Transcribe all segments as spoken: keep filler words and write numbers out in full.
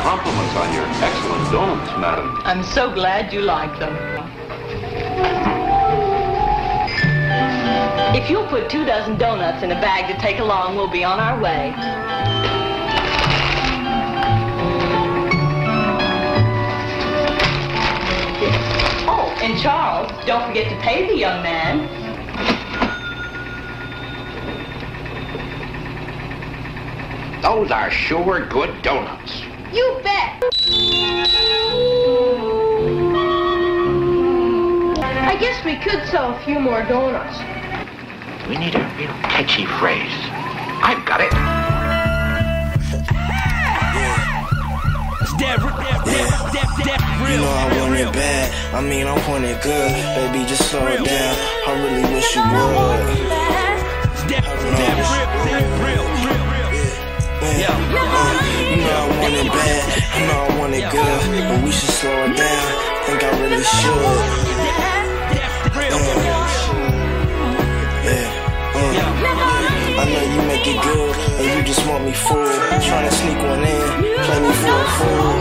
compliments on your excellent donuts, madam. I'm so glad you like them. If you'll put two dozen donuts in a bag to take along, we'll be on our way. Oh, and Charles, don't forget to pay the young man. Those are sure good donuts. You bet. I guess we could sell a few more donuts. We need a real catchy phrase. I've got it. Yeah. You know I want it bad. I mean, I want it good. Baby, just slow it down. I really wish you would. I really wish you would. Yeah. You know I want it bad. I know I want it good. But we should slow it down. Think I really should. I know you make it good, and you just want me full. Trying to sneak one in, play me for a fool.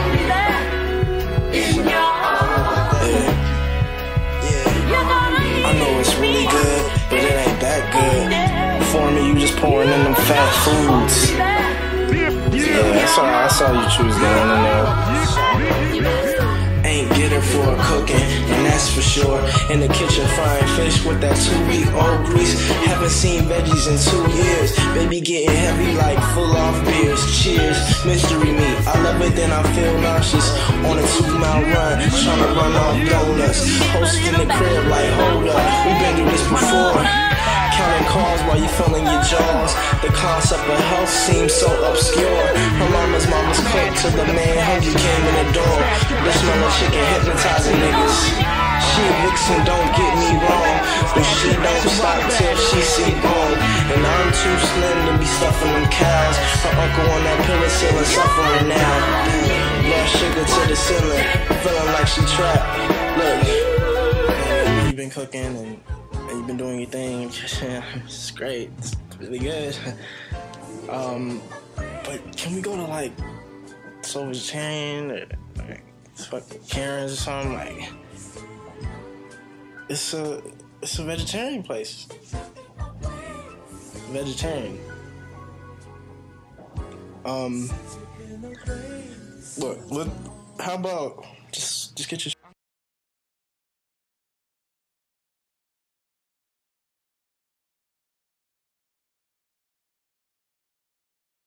Yeah. Yeah. I know it's really good, but it ain't that good. For me, you just pouring in them fat foods. Yeah, I saw, I saw you choose that one in there. Ain't get her for cooking, and that's for sure. In the kitchen frying fish with that two-week-old grease. Haven't seen veggies in two years. Baby getting heavy like full-off beers. Cheers, mystery meat. I love it, then I feel nauseous. On a two-mile run, trying to run off donuts. Host in the crib like, hold up, we've been through this before. Counting calls while you filling your jaws. The concept of health seems so obscure. Her mama's mama's cook till the man hungry came in the door. The smell of chicken hypnotizing niggas. She a vixen, don't get me wrong, but she don't stop till she see bone. And I'm too slim to be stuffing them cows. Her uncle on that pillar ceiling suffering now. Lost sugar to the ceiling, feeling like she trapped. Look, you been cooking and And you've been doing your thing. It's great. It's really good. Um, but can we go to like Soul Vegetarian or like fuck Karen's or something? Like, it's a it's a vegetarian place. Vegetarian. Um, what what? How about just just get your